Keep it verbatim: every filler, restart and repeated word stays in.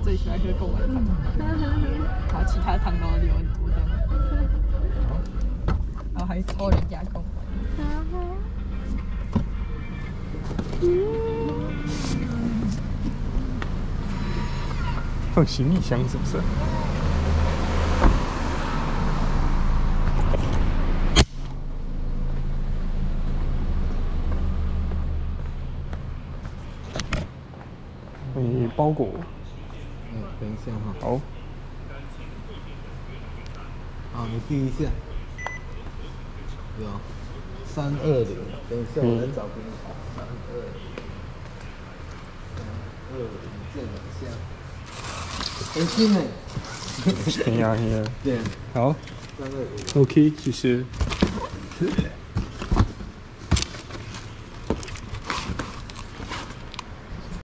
最喜欢喝贡丸汤，然后其他汤都留很多这样。然后还偷人家贡丸。 放行李箱是不是？你包裹。 嗯，等一下哈。 好。 好，你递一下。有。三二零，等一下我来找给你。三二零。三二零，这两下。很新哎。 挺呀挺呀。 对。 好。 三二零。 OK，谢谢。